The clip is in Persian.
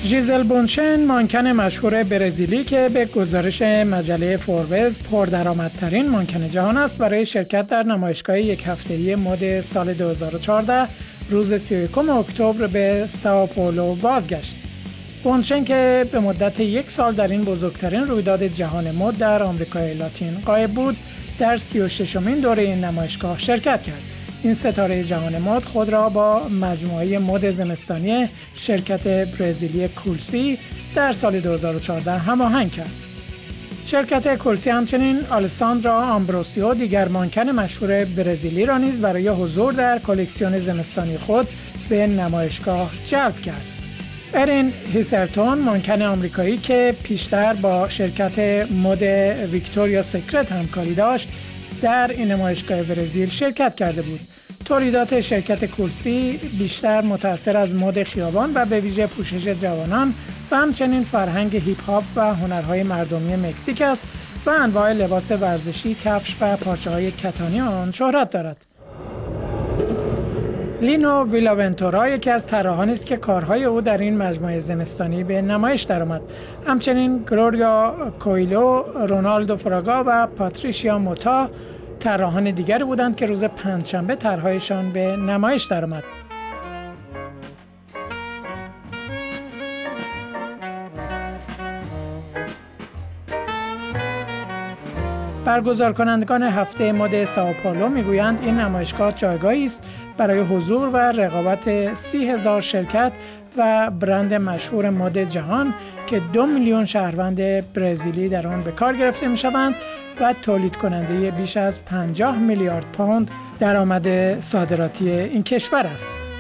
ژیزل بونچن، مانکن مشهور برزیلی که به گزارش مجله فوربس پردرآمدترین مانکن جهان است، برای شرکت در نمایشگاه یک هفته‌ای مد سال 2014 روز 31 اکتبر به سائوپائولو بازگشت. بونچن که به مدت یک سال در این بزرگترین رویداد جهان مد در آمریکای لاتین غایب بود، در 36مین دوره این نمایشگاه شرکت کرد. این ستاره جهان مد خود را با مجموعه مد زمستانی شرکت برزیلی کولسی در سال 2014 هماهنگ کرد. شرکت کولسی همچنین آلساندرا آمبروسیو، دیگر مانکن مشهور برزیلی را نیز برای حضور در کلکسیون زمستانی خود به نمایشگاه جلب کرد. ارین هیسرتون، مانکن آمریکایی که پیشتر با شرکت مد ویکتوریا سکرت همکاری داشت، در این نمایشگاه برزیل شرکت کرده بود. تولیدات شرکت کولسی بیشتر متأثر از مد خیابان و به ویژه پوشش جوانان و همچنین فرهنگ هیپ هاپ و هنرهای مردمی مکزیک است و انواع لباس ورزشی، کفش و پارچه‌های کتانی آن شهرت دارد. لینو ویلاونتورا یکی از طراحانی است که کارهای او در این مجموعه زمستانی به نمایش درآمد. همچنین گلوریا کویلو، رونالدو فراگا و پاتریشیا موتا طراحان دیگری بودند که روز پنجشنبه طرحهایشان به نمایش درآمد. برگزار کنندگان هفته مد سائوپائولو میگویند این نمایشگاه جایگاهی است برای حضور و رقابت 30,000 شرکت و برند مشهور مد جهان که 2 میلیون شهروند برزیلی در آن به کار گرفته میشوند و تولید کننده بیش از 50 میلیارد پوند درآمد صادراتی این کشور است.